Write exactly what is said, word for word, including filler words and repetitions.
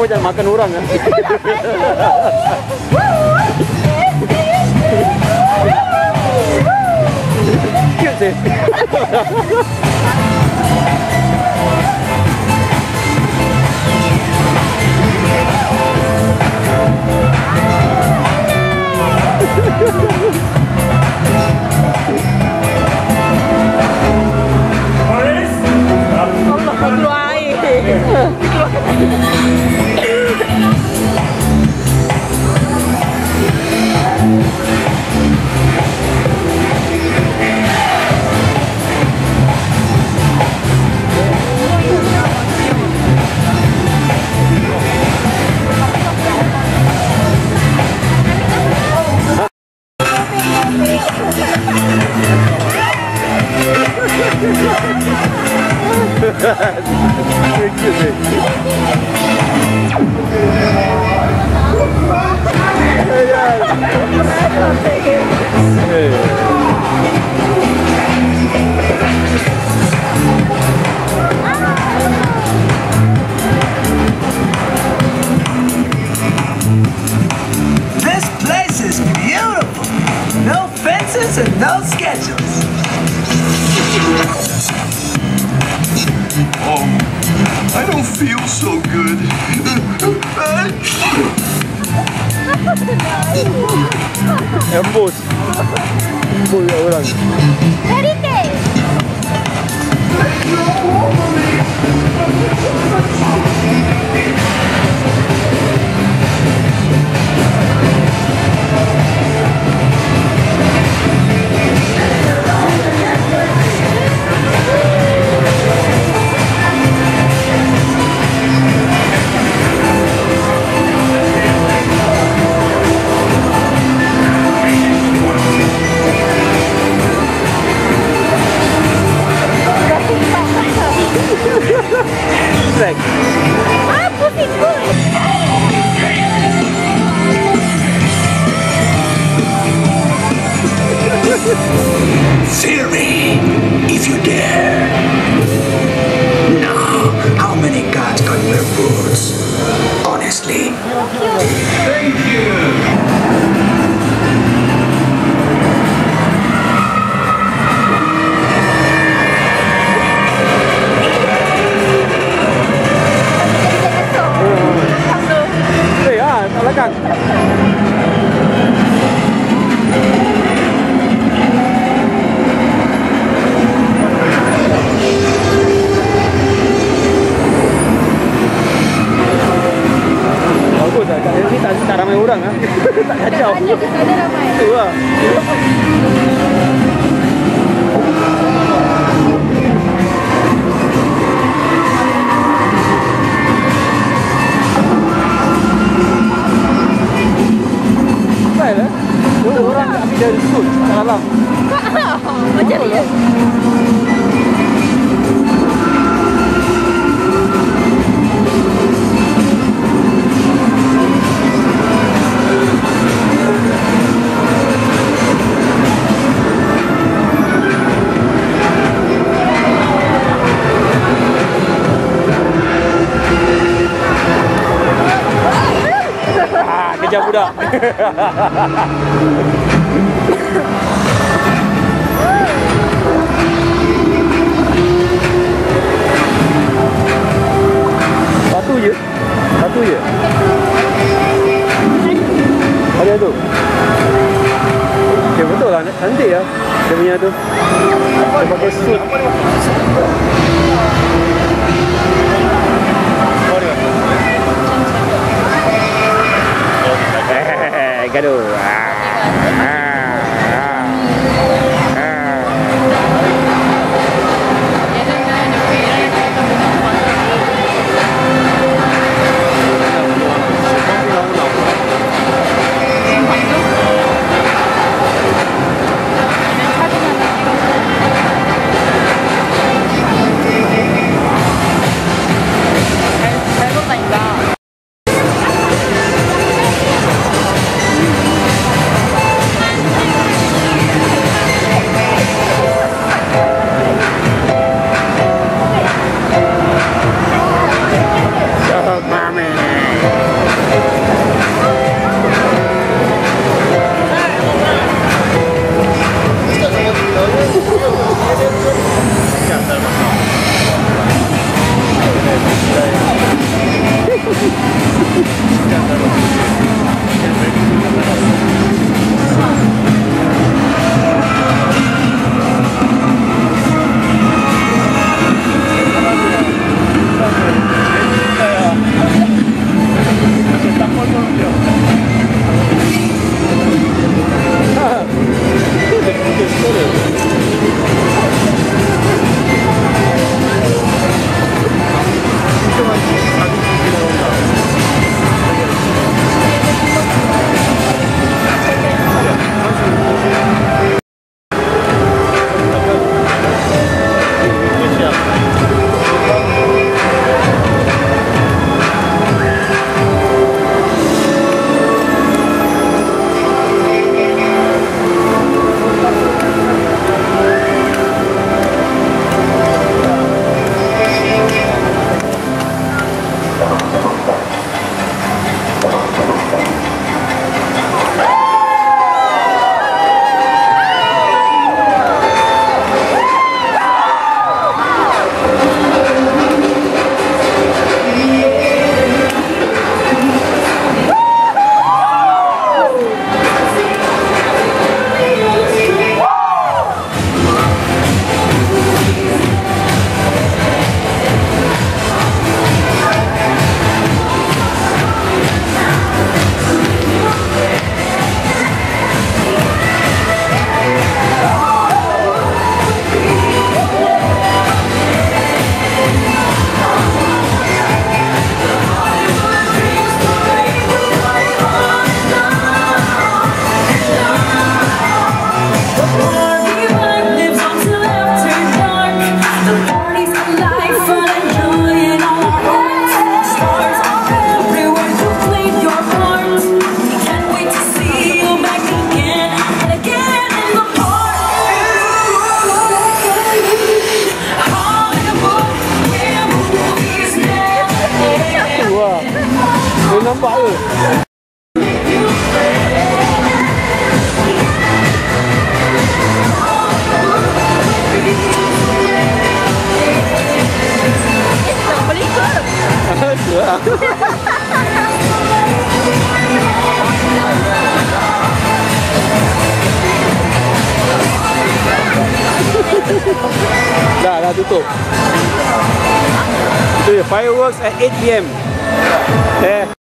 macam makan orang kan? Cute sih. Allah, keluar air. This place is beautiful. No fences and no schedules. Oh, I don't feel so good. Embus. Embus orang. Very taste. Like. Ah, pusing pun. Fear me, if you dare. Now, how many gods can wear boots? Honestly. Thank you. Eh, ah, tak belakang. Bagus lah, kat sini tak, tak ramai orang ah. Tak kacau. Banyak ke sana ramai. Itu lah. Style eh. Orang nak ambil dari suit kat dalam. Macam ni. Kejar budak. Satu je. Satu je. Ada tu. Okay, betul lah. Cantik lah. Dia punya tu. Dia pakai suit. Gaduh. Ah. tutup. Itu dia, fireworks at eight p m. Eh.